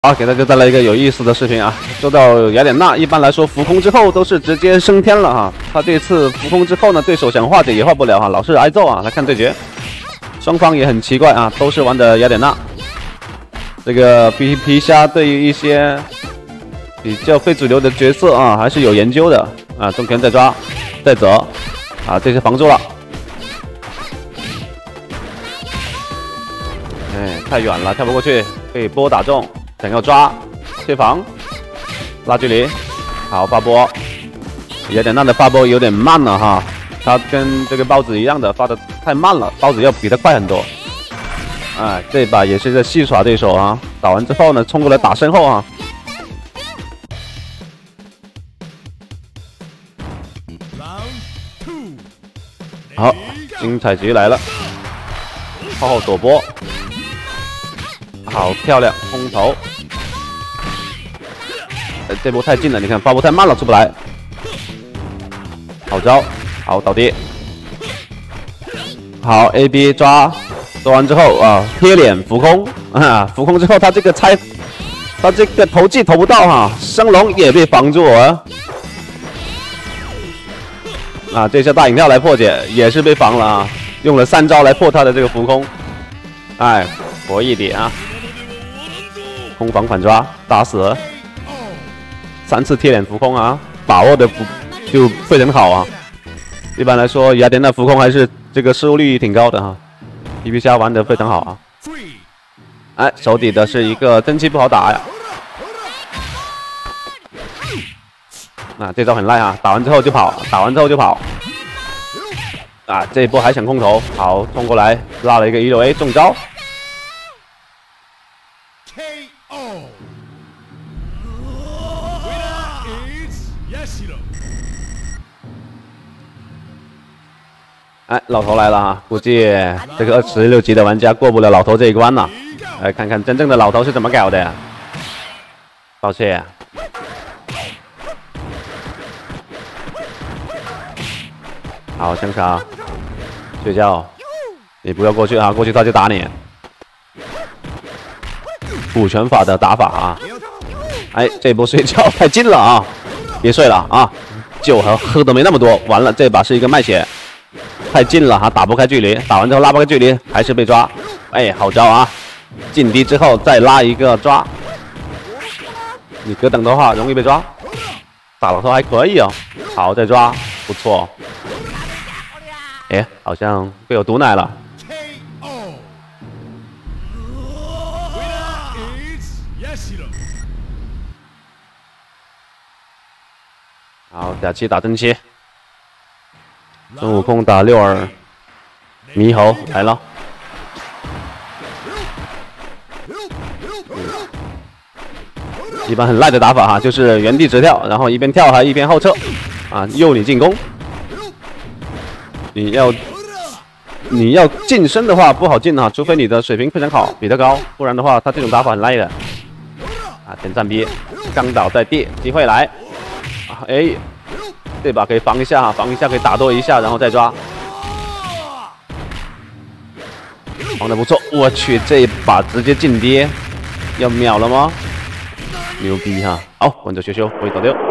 好，给大家带来一个有意思的视频啊！说到雅典娜，一般来说浮空之后都是直接升天了哈。他这次浮空之后呢，对手想化解也化不了哈，老是挨揍啊。来看对决，双方也很奇怪啊，都是玩的雅典娜。这个皮虾对于一些比较非主流的角色啊，还是有研究的啊。重拳再抓，再折啊，这是防住了。哎，太远了，跳不过去，被波打中。 想要抓，切防，拉距离，好发波。雅典娜的发波有点慢了哈，他跟这个包子一样的发的太慢了，包子要比他快很多。哎，这把也是在戏耍对手啊！打完之后呢，冲过来打身后啊。好，精彩局来了，靠后躲波。 好漂亮，空投！这波太近了，你看发波太慢了，出不来。好招，好倒地。好 AB 抓完之后啊，贴脸浮空啊，浮空之后他这个投技投不到哈，升龙也被防住啊。啊，这下大影跳来破解也是被防了啊，用了3招来破他的这个浮空。哎，活一点啊！ 空防反抓，打死了，3次贴脸浮空啊，把握的就非常好啊。一般来说，雅典娜浮空还是这个失误率挺高的哈。皮虾玩得非常好啊。哎，手底的是一个真气不好打呀。啊，这招很赖啊，打完之后就跑，打完之后就跑。啊，这一波还想空投，好冲过来拉了一个16A 中招。 哎，老头来了啊！估计这个26级的玩家过不了老头这一关了。来看看真正的老头是怎么搞的呀？抱歉，好香肠，睡觉，你不要过去啊！过去他就打你。补拳法的打法啊！哎，这波睡觉太近了啊！别睡了啊！酒喝的没那么多，完了这把是一个卖血。 太近了哈，打不开距离，打完之后拉不开距离，还是被抓。哎，好招啊！进低之后再拉一个抓，你格挡的话容易被抓。打老头还可以哦，好再抓，不错。哎，好像被我毒奶了。好，假期打真期。 孙悟空打6耳猕猴来了，一般很赖的打法哈，就是原地直跳，然后一边跳还一边后撤，啊，诱你进攻。你要近身的话不好进哈，除非你的水平非常好，比他高，不然的话他这种打法很赖的。啊，先站逼，刚倒在地，机会来，啊，哎。 这把可以防一下，防一下可以打多一下，然后再抓，防的不错。我去，这一把直接进跌，要秒了吗？牛逼哈！好，观众羞羞，回头溜。